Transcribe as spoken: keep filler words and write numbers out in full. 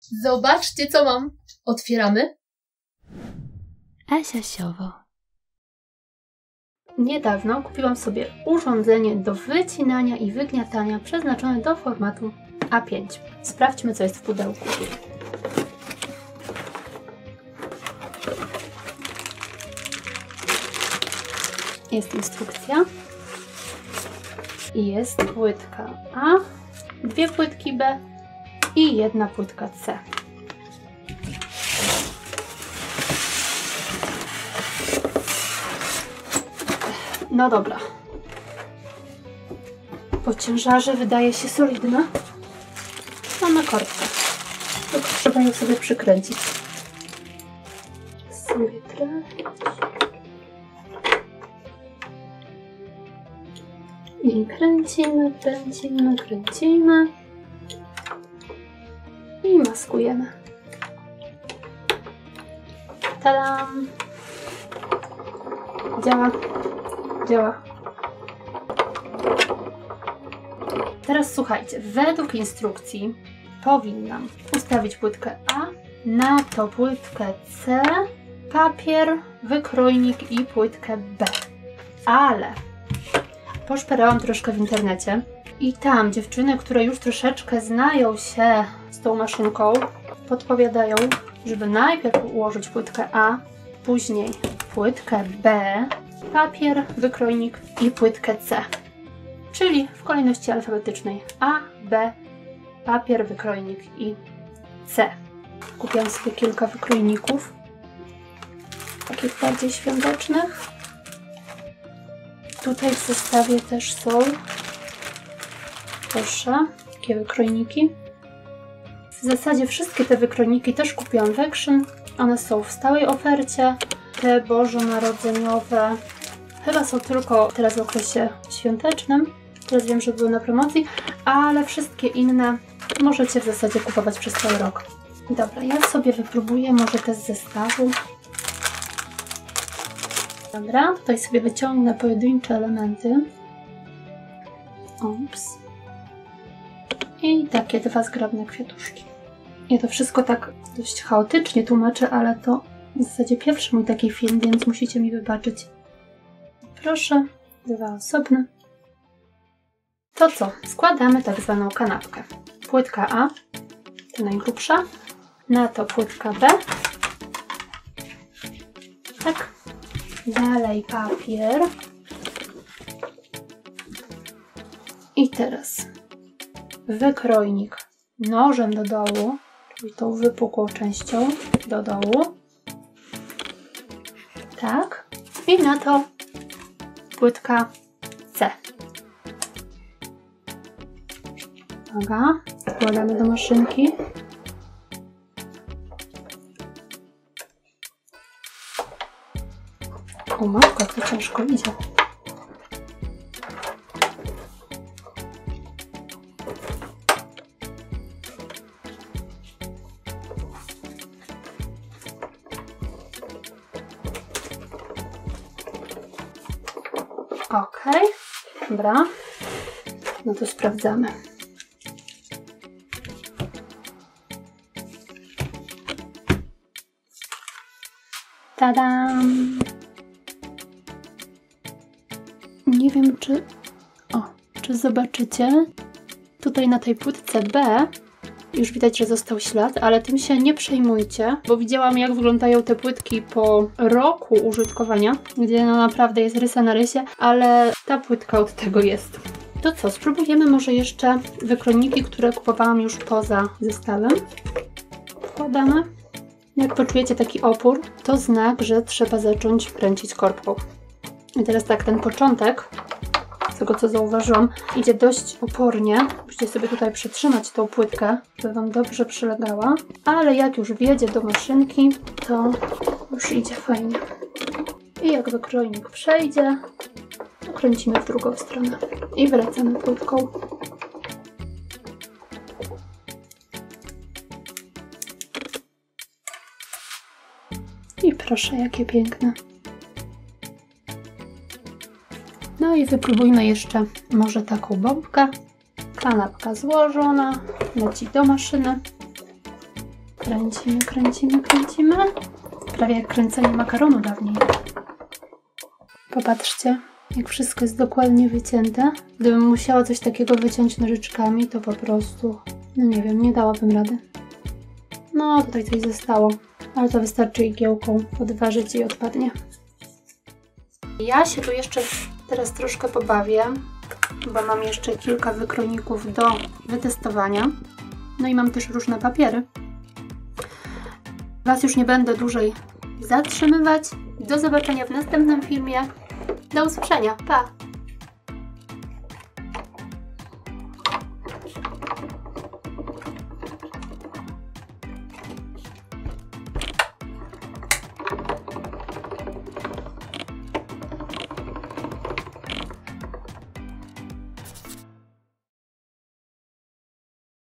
Zobaczcie, co mam. Otwieramy. Asiasiowo. Niedawno kupiłam sobie urządzenie do wycinania i wygniatania przeznaczone do formatu A pięć. Sprawdźmy, co jest w pudełku. Jest instrukcja. I jest płytka A, dwie płytki B i jedna płytka C. No dobra. Po ciężarze wydaje się solidna. Mamy korbkę. Tylko trzeba ją sobie przykręcić. Sobie trafić. I kręcimy, kręcimy, kręcimy. I maskujemy. Tadam! Działa. Działa. Teraz słuchajcie, według instrukcji powinnam ustawić płytkę A, na to płytkę C, papier, wykrojnik i płytkę B. Ale poszperałam troszkę w internecie i tam dziewczyny, które już troszeczkę znają się z tą maszynką, podpowiadają, żeby najpierw ułożyć płytkę A, później płytkę B, papier, wykrojnik i płytkę C. Czyli w kolejności alfabetycznej A, B, papier, wykrojnik i C. Kupiłam sobie kilka wykrojników, takich bardziej świątecznych. Tutaj w zestawie też są, proszę, takie wykrojniki. W zasadzie wszystkie te wykrojniki też kupiłam w Action. One są w stałej ofercie. Te bożonarodzeniowe chyba są tylko teraz w okresie świątecznym. Teraz wiem, że były na promocji, ale wszystkie inne możecie w zasadzie kupować przez cały rok. Dobra, ja sobie wypróbuję może te z zestawu. Dobra, tutaj sobie wyciągnę pojedyncze elementy. Ups. I takie dwa zgrabne kwiatuszki. Ja to wszystko tak dość chaotycznie tłumaczę, ale to w zasadzie pierwszy mój taki film, więc musicie mi wybaczyć. Proszę, dwa osobne. To co? Składamy tak zwaną kanapkę. Płytka A, to najgrubsza, na to płytka B. Tak. Dalej papier. I teraz wykrojnik nożem do dołu, czyli tą wypukłą częścią do dołu. Tak. I na to płytka C. Uwaga, wkładamy do maszynki. O matko, jak to ciężko idzie. Ok, dobra. No to sprawdzamy. Tadam! Nie wiem, czy... O, czy zobaczycie? Tutaj na tej płytce B już widać, że został ślad, ale tym się nie przejmujcie, bo widziałam, jak wyglądają te płytki po roku użytkowania, gdzie no naprawdę jest rysa na rysie, ale ta płytka od tego jest. To co, spróbujemy może jeszcze wykrojniki, które kupowałam już poza zestawem. Wkładamy. Jak poczujecie taki opór, to znak, że trzeba zacząć kręcić korbką. I teraz tak, ten początek, z tego co zauważyłam, idzie dość opornie. Musicie sobie tutaj przytrzymać tą płytkę, żeby Wam dobrze przylegała. Ale jak już wjedzie do maszynki, to już idzie fajnie. I jak wykrojnik przejdzie, to kręcimy w drugą stronę. I wracamy płytką. I proszę, jakie piękne. No i wypróbujmy jeszcze może taką bombkę. Kanapka złożona, leci do maszyny. Kręcimy, kręcimy, kręcimy. Prawie jak kręcenie makaronu dawniej. Popatrzcie, jak wszystko jest dokładnie wycięte. Gdybym musiała coś takiego wyciąć nożyczkami, to po prostu, no nie wiem, nie dałabym rady. No, tutaj coś zostało, ale to wystarczy igiełką podważyć i odpadnie. Ja się tu jeszcze teraz troszkę pobawię, bo mam jeszcze kilka wykrojników do wytestowania. No i mam też różne papiery. Was już nie będę dłużej zatrzymywać. Do zobaczenia w następnym filmie. Do usłyszenia. Pa!